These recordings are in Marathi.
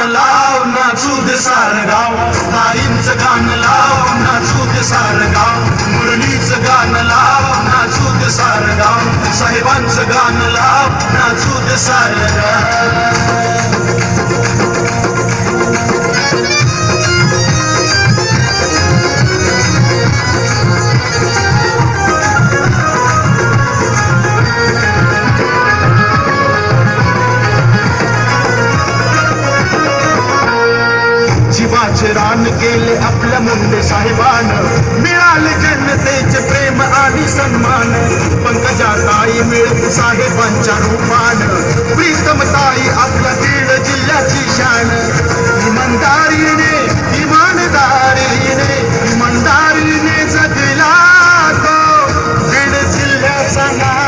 लाव नाचू दे सारं गाव, ताईंचं गाणं लाव नाचू दे सारं गाव, मुरलीचं गाणं लाव नाचू दे सारं गाव, साहेबांचं गाणं लाव नाचू दे सारं गाव. जीवाचे रान केले आपल्या मुंडे साहेबानं, मिळाले जनतेचे प्रेम आणि सन्मान, पंकजाताई मिळत साहेबांच्या रूपानं, प्रीतमताई आपल्या बीड जिल्ह्याची शान, इमानदारीने इमानदारीने इमानदारीने जगला तो बीड जिल्ह्याचा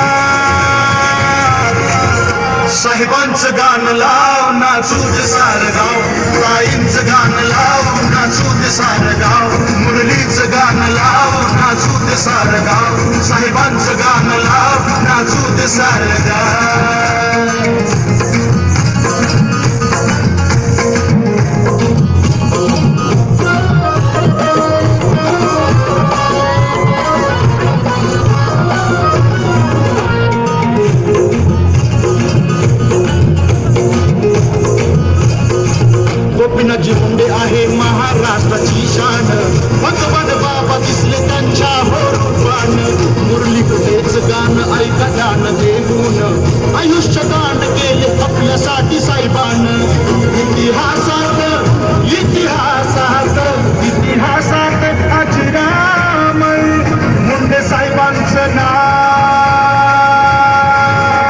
साहेबांचं गाणं लाव नाचू दे सारं गाव, ताईंचं गाणं लाव नाचू दे सारं गाव, मुरलीचं गाणं लाव नाचू दे सारं गाव, साहेबांचं गाणं लाव नाचू दे सारं गाव. गोपीनाथजी मुंडे आहे महाराष्ट्राची शान, भगवान बाबा दिसले त्यांच्या हो रूपान, मुरली कुठेच गाणं ऐका ध्यान देऊन, आयुष्य दान केले आपल्यासाठी साहेबान, इतिहासात इतिहासात इतिहासात अजरामर मुंडे साहेबांचं नाव,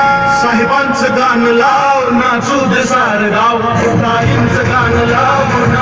साहेबांचं गाणं लाव नाचू दे सारं गाव, ताईंचं गाणं लाव